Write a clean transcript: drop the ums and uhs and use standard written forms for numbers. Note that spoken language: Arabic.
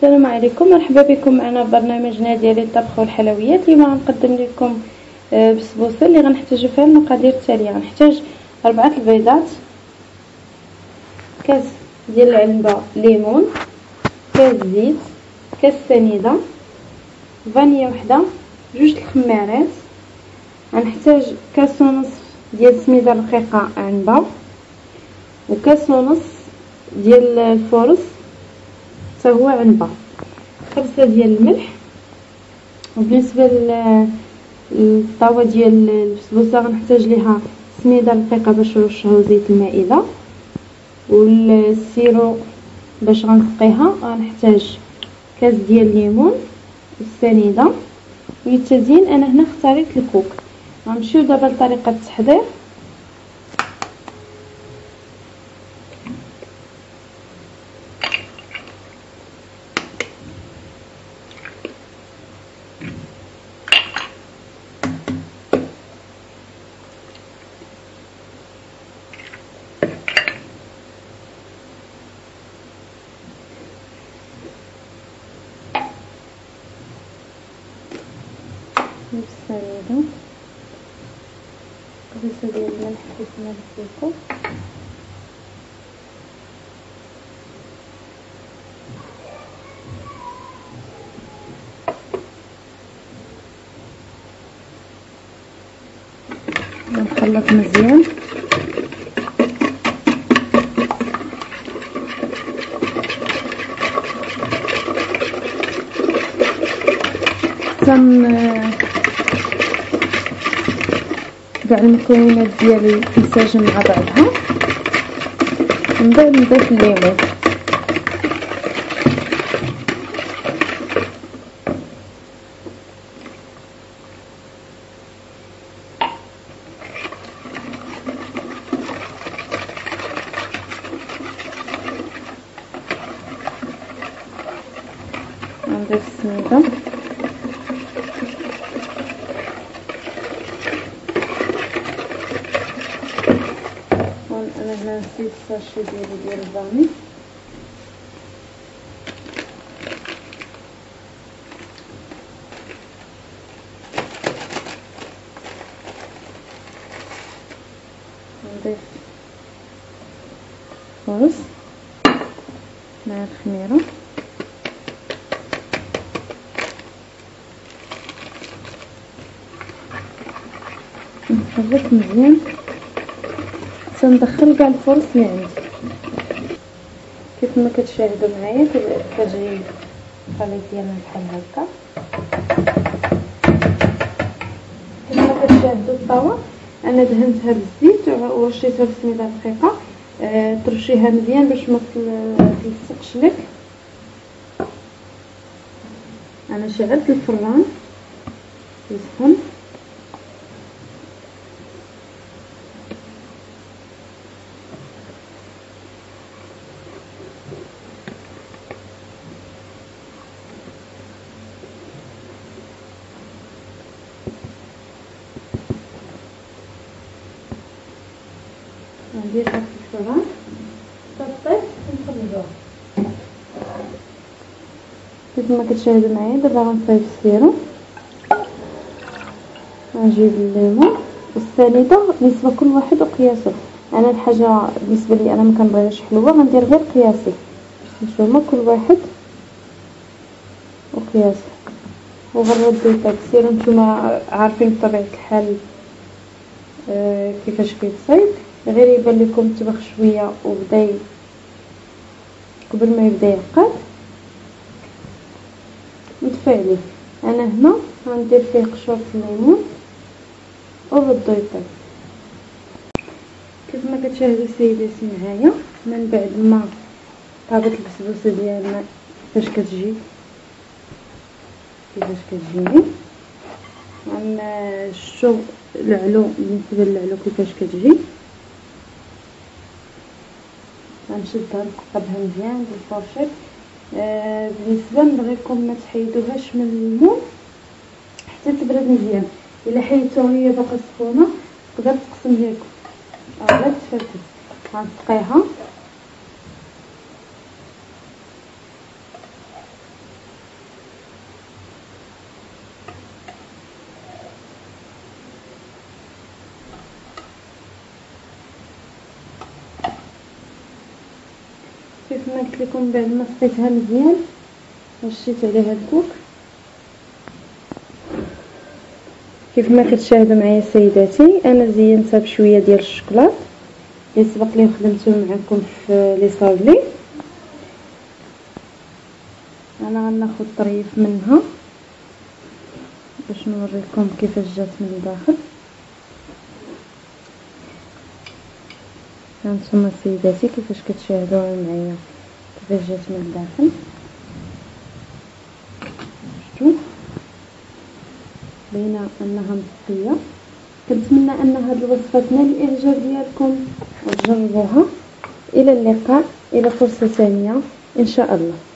السلام عليكم، مرحبا بكم معنا في برنامجنا ديال الطبخ والحلويات. اليوم غنقدم لكم بسبوسه اللي غنحتاجو فيها المقادير التاليه. غنحتاج 4 البيضات، كاس ديال العنبه، ليمون، كاس زيت، كاس سنيده، فانيا وحده، 2 الخمارات. غنحتاج كاس ونصف ديال السميده الرقيقه عنبه، وكاس ونصف ديال الفرص حتى هو عنبه، 5 ديال الملح. وبالنسبه للطاوه ديال البسبوسه غنحتاج ليها سميده رقيقه باش نرشها زيت المائده، والسيرو باش غنسقيها غنحتاج كاس ديال الليمون والسنيده. وللتزيين انا هنا اختاريت الكوك. غنمشيو دابا لطريقه التحضير. السنيده، قبيصه ديال الملح حيت ما نسيتو، نخلط مزيان. كاع المكونات ديالي تنسجم مع بعضها، من بعد نضيف الليمون. نضيف السميده، انا هنا نسيت الساشي ديال الفاني. نضيف فرص مع الخميره، نخلط مزيان حتى ندخل كاع الفرص اللي عندي. كيف ما كتشاهدوا معايا كتجي الخليط ديالنا بحال هكا. كيف ما كتشاهدوا الطاوه انا دهنتها بالزيت ورشيتها بالسميده الرقيقه. ترشيها مزيان باش ما تلصقش لك. انا شعلت الفران يسخن، نديرها في الفران تطيب ونخرجوها. كيف ما كتشاهدوا معايا دابا غنصايب السيرو. غنجيب الليمون والسنيده نسبه كل واحد وقياسه. انا الحاجه بالنسبه لي انا ما كنبغيهاش حلوه، غندير غير قياسي. نتوما كل واحد وقياسه. وغنردو داك السيرو نتوما عارفين بطبيعه الحال كيفاش كيتصايب. غير يبان لكم الطبخ شويه وبدا قبل ما يبدا يعقد نطفي عليه. انا هنا غندير فيه قشور الليمون وردو يطيب. كيف ما كتشاهدوا سيداتي معايا من بعد ما طابت البسبوسه ديالنا كيفاش كتجيني غنشوف العلو. بالنسبه للعلو كيفاش كتجي غنشدها نقبها مزيان بالفرشيط. بالنسبه نبغيكم ما تحيدوهاش من المول حتى تبرد مزيان. الا حيدتوها هي باقا سخونه تقدر تقسم لكم اولا تفركس. غنسقيها كما قلت لكم بعد ما صفيتها مزيان رشيت عليها الكوك. كيف ما كتشاهدوا معايا سيداتي انا زينتها بشويه ديال الشوكولاط اللي سبق لي خدمته معكم في لي صابلي. انا غناخذ طريف منها باش نوريكم كيفاش جات من الداخل. هانتوما سيداتي كيفاش كتشاهدوها معايا كيفاش جات من الداخل. شفتوا باينه انها مطقيه. كنتمنى ان هذه الوصفه تنال الاعجاب ديالكم وتجربوها. الى اللقاء، الى فرصه ثانيه ان شاء الله.